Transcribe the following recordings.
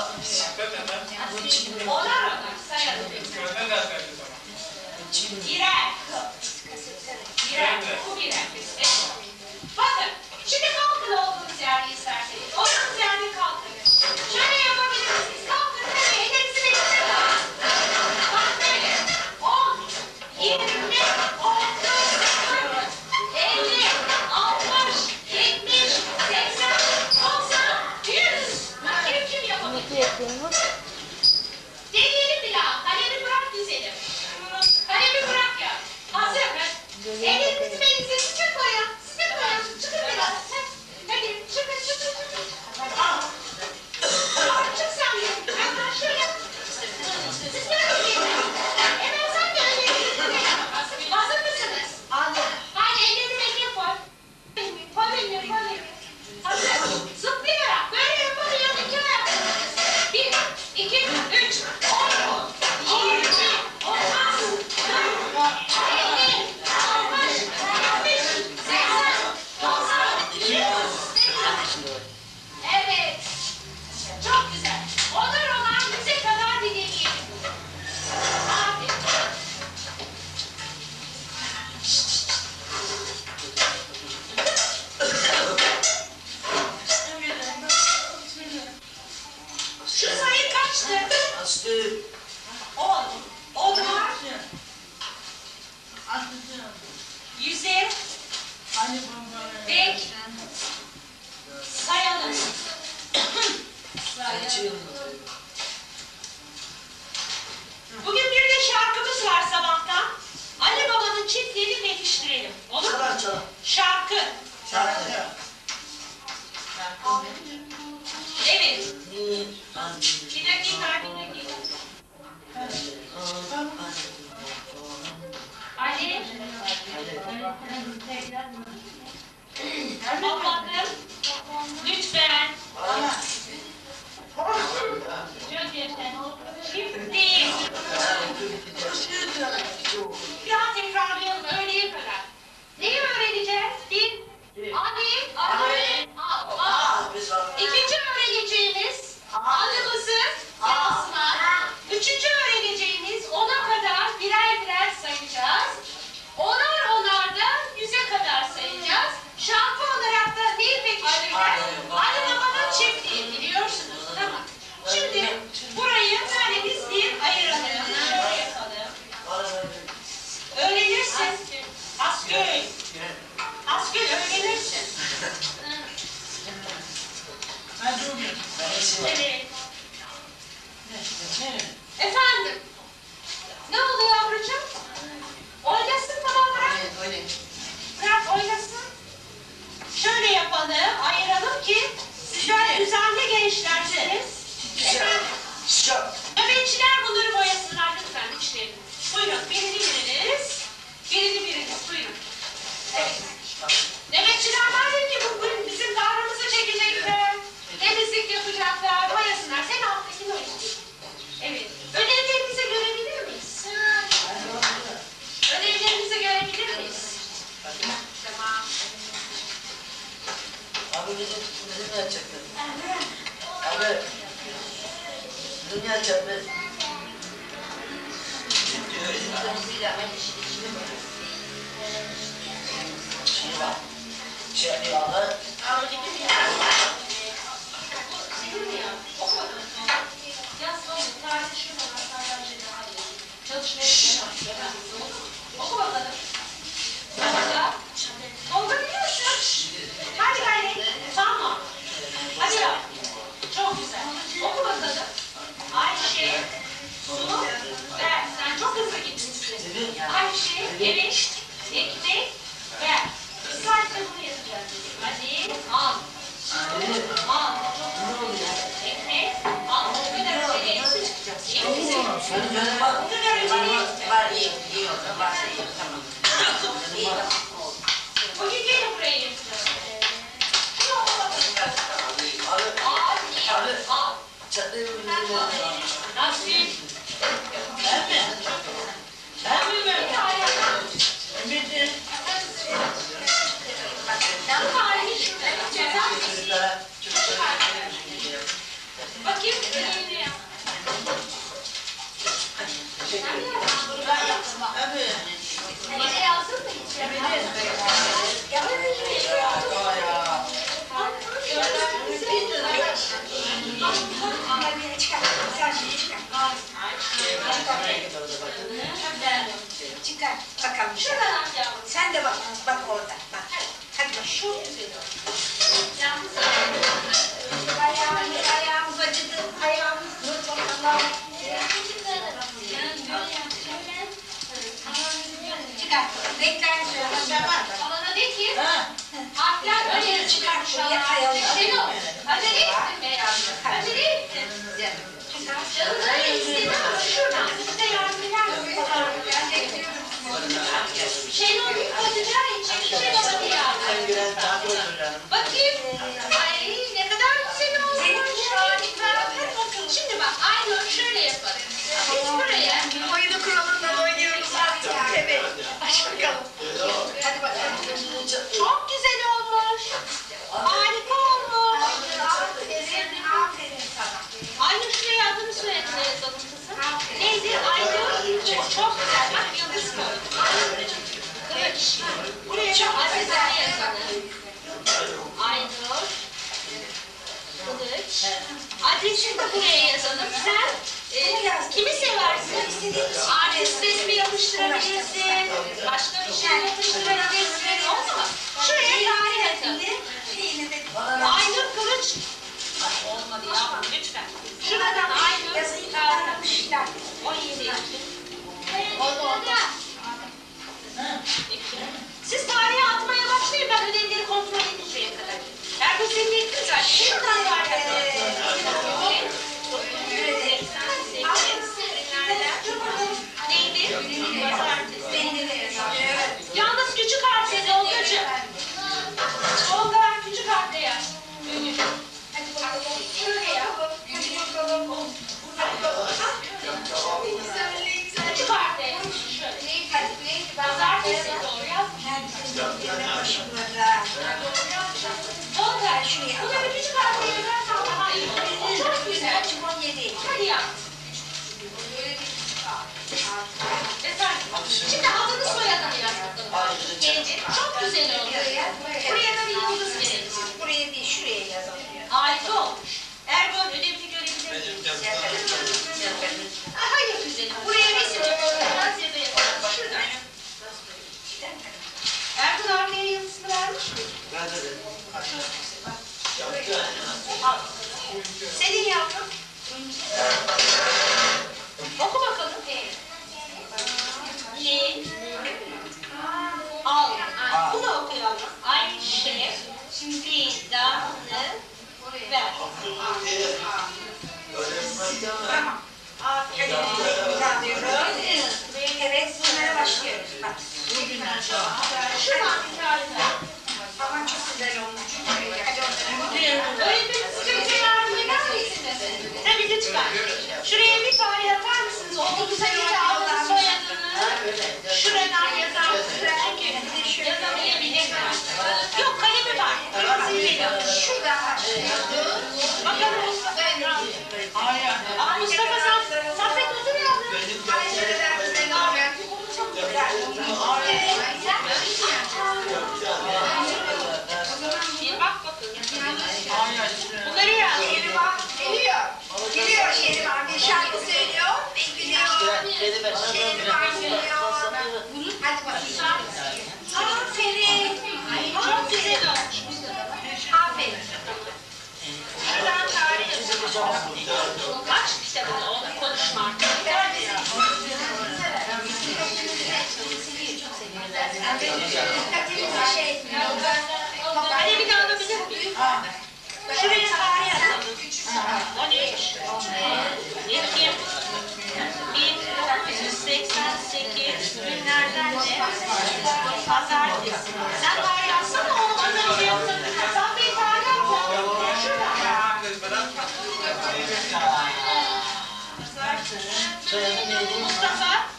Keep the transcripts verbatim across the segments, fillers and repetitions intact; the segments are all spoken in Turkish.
Onar onar sayalım. Birer. Birer. Bu birer. Bakın. Şimdi kalkın olduğunuz yerde isterseniz. Olduğunuz yerde kalkın. Şöyle yapabilirsiniz. Kalkın tabii. Ellerinizi birlikte kalkın. Bak böyle. on, yirmi, otuz, kırk, elli, altmış, yetmiş, seksen, doksan, yüz. Bakayım kim yapabilir? Deneyelim bir daha. Kalemi bırak dizelim. Kalemi bırak ya. Hazır mı? Ellerinizi belinize sıkı koyun. Sıkı koyun. Çıkın biraz. Hadi çıkın çıkın çıkın. Aa, çık sen de. Hemen şöyle. Siz böyle gelin. Hemen sen de öyle gelin. Hazır mısınız? Anladım. Hadi ellerini beline koy. Koy beline koy beline. Hazır. Zıplayarak böyle yapalım. İki ayak. Bir, iki, üç, on, yirmi, otuz, kırk, elli, altmış, yetmiş, seksen, doksan, yüz. Evet. Çok güzel. Onlar olan yüze kadar bir deneyelim. Aferin. Şu sayı kaçtı? Aslı. On. Onlar. Yüze. Bek. Sayalım. Sayalım. Bugün bir de şarkımız var sabahtan. Ali Baba'nın çiftliğini pekiştirelim. Olur mu? Çalar çalar. Şarkı. Şarkı. Evet. Ni, an, Bir dakika, bir dakika. Ali. Babacığım. Lütfen. Çiftliği. Bir daha tekrarlayalım öğleye kadar. Neyi öğreneceğiz? Bir. Ali. Ali. A. A. İkinci öğreneceğimiz adımızı yazmak. Üçüncü öğreneceğimiz ona kadar birer birer sayacağız. Onar onar da yüze kadar sayacağız. Şarkı olarak da neyi pekiştireceğiz? Ali Baba'nın çiftliği biliyorsunuz. Tamam. Şimdi burayı böyle biz bir ayıralım. Şöyle yapalım. Öğrenirsin. Asgül. Asgül öğrenirsin. Evet. Efendim. Ne oldu yavrucuğum? Oynasın tamam bırak. Bırak oynasın. Şöyle yapalım, ayıralım ki sizler düzenli gençlersiniz. Efendim. Nöbetçiler bunları boyasınlar lütfen içlerini. Buyurun birini biriniz. Birini biriniz buyurun. Evet. Nöbetçiler var ki bugün bizim kahrımızı çekecekler. Temizlik yapacaklar, boyasınlar. Sen alttakini oynasın. Evet. Ödevlerinizi görebilir miyiz? Ödevlerinizi görebilir miyiz? Tamam. Abi bizim bizim ne yapacaktı? Abi bizim ne yapacaktı? Şey var. Şey yapıyorlar. Oku bakalım. Başla. Oldu biliyorsun. Hadi gayret. Tamam. Hadi yap. Çok güzel. Oku bakalım. Ayşe, su, ver. Sen çok hızlı gitmişsin. Ayşe, evet, ekmek, ver. Biz sadece bunu yapacağız. Hadi, al. Al. Ekmek, al. Bu kadar öyle. Benim canım var. Bu kadar öyle. Var iyi, iyi oldu. Varsa iyi, tamam. İyi. Bugün gelin buraya yapacağız. Şunu oku bakalım. Abi, Al, abi, al. çatlayı mı? Nasıl? Ben mi? Ben mi böyle? Bir tane yapalım. Bitti. Bu tarihi şurada yapacağız. Çocuklara, çocuklara. Bakayım. Çıkar bakalım. Şuradan sen de bak, bak orada. Bak. Hadi bak şu. Ayağımız, ayağımız acıdı. Ayağımız dur bakalım. Çıkar. Renkler söyle. Alana de ki, Ha. harfler öyle Çıkar şuraya kayalım. Şenol, acele ettin be yavrum, acele ettin. Canım öyle istedi ama şuradan, size yardım eder misin? Şenol bir kocacağı için Şenol'a bir yardım. Bakayım. Ay ne kadar güzel olmuş. Harika. Şimdi bak Aynur şöyle yapalım. Biz buraya Oyunu kuralından oynuyoruz artık. Evet. Aç bakalım. Hadi bakalım. çok güzel olmuş. Harika olmuş. Aferin, aferin sana. Aynur şuraya adını söylediğine yazalım kızım. Neydi? Aynur. Çok güzel. Bak yıldız koydum. Kılıç. Buraya da Aziz'e yazalım. Aynur. Kılıç. Adresini de buraya yazalım. Sen e, kimi seversin? Artist resmi yapıştırabilirsin. Başka bir şey yapıştırabilirsin. Oldu mu? Şuraya tarih yazalım. Aynur Kılıç. Olmadı ya. Lütfen. Şuradan Aynur tarih. O iyi değil. Oldu oldu. Siz tarihe atmaya başlayın. Ben ödevleri kontrol edeceğim kadar. Erdoğan senin ettin zaten. Şuradan var. Neydi? Pazartesi. Yalnız küçük harfle Tolgacığım. Tolga küçük harfle yaz. Hadi bakalım. Şuraya. Hadi bakalım. Küçük harfle yaz. Şöyle. Pazartesi doğru yaz. Tolga şuraya. Bunları küçük harfle yazarsan daha iyi olur. Çok güzel. Hadi yaz. Efendim, şimdi adını soyadını yaz bakalım. Gelecek. Çok güzel oldu. Buraya da bir yıldız verelim. Buraya değil, şuraya yazalım. Harika olmuş. Erdoğan ödevini görebilir miyim? Hayır güzelim. Buraya resim yapacağız ya da yapalım. Şuradan. Erdoğan arkaya yıldızını vermiş mi? Al. Senin yavrum. Oku bakalım. Li. Al. Bunu oku yavrum. Ayşe. Fidanı. Ver. Tamam. Aferin. Evet, bunlara başlıyoruz. Bak. Şuradan bir tane. Ama çok güzel olmuş. Hadi onlara. Öğretmenim size bize yardım eder misiniz? Tabii lütfen. Şuraya bir tane yapar mısınız? Okul sayıcı adını soyadını. Şuradan yazar mısınız? Çünkü yazamayabilirler. Yok kalemi var. Şuradan başlıyoruz. Bakalım Mustafa. Aa Mustafa sen Saffet otur yavrum. Bir bak bakalım. Bunları yaz. Şerivan geliyor. Geliyor Şerivan. Bir şarkı söylüyor. Ve gülüyor. Şerivan geliyor. Hadi bakayım. Aferin. Çok güzel olmuş. Aferin. Şuradan tarih yazalım. Aç kitabını onu konuşma artık. Dikkatimizi şey. Hadi bir daha alabilir miyim? Şuraya tarih yazalım. on üç, iki, bin dokuz yüz seksen sekiz günlerden ne? Pazartesi. Sen tarih yazsana oğlum az önce yaptın. Sen bir tarih yap. Şurada. Soyadı neydi? Mustafa.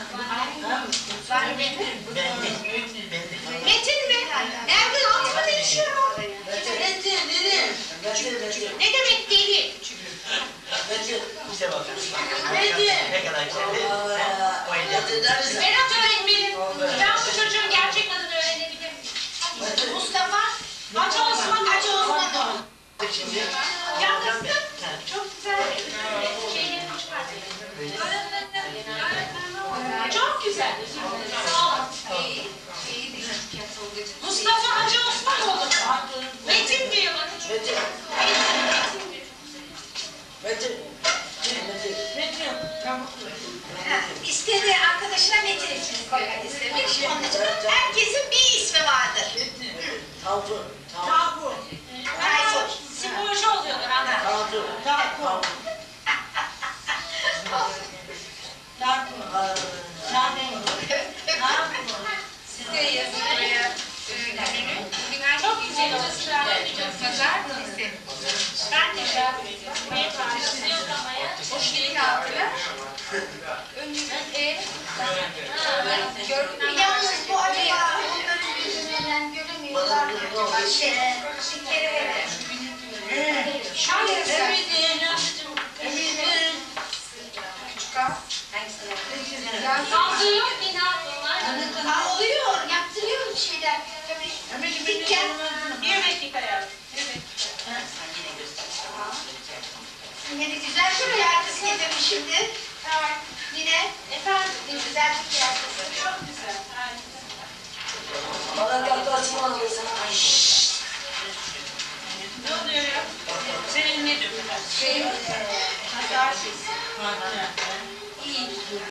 Metin mi? Nereden altı mı değişiyor? Metin, dedim. Metin, Metin. Ne demek deli? Metin, bize bak. Metin. Ne kadar güzel değil mi? O yüzden. Berat öğretmenim. Ben bu çocuğun gerçek adını Mustafa. Hacı Osman. Hacı Osman. Şimdi. Yalnız çok güzel şeylerini çıkartıyor. Çok güzel. Sağ ol. Mustafa Hacı Osman oldu. Metin diyor bana. Metin. Metin. Metin. Metin. İstediği arkadaşına Metin ismini koymak istemiş. Onun için herkesin bir ismi vardır. Tavuk. Tavuk. Tavuk. Sporcu oluyorlar anne. Tavuk. Tavuk. Size yazın buraya ürünü. Bugün her Çok şey güzel güzel olsun. Pazartesi. Ben de şey yoklamaya. Hoşgelik aldılar. Önümüzde görünen Yalnız bu acaba onların yüzünden göremiyorlar mı acaba? Şey, şekeri verir. şöyle Eminim. Eminim. küçük al. Fazla yok ki ne yapıyorlar? Aa, oluyor, yaptırıyor bir şeyler. Tabii dükkan. Bir dakika yavrum. Yine de güzel bir yardımcı getirmiş şimdi. Evet. Yine Efendim? bir güzel bir yardımcı. Çok güzel. Bana yaklaşma alıyorsun. Ne oluyor ya? Senin ne diyor? Şey, Pazartesi. iyi.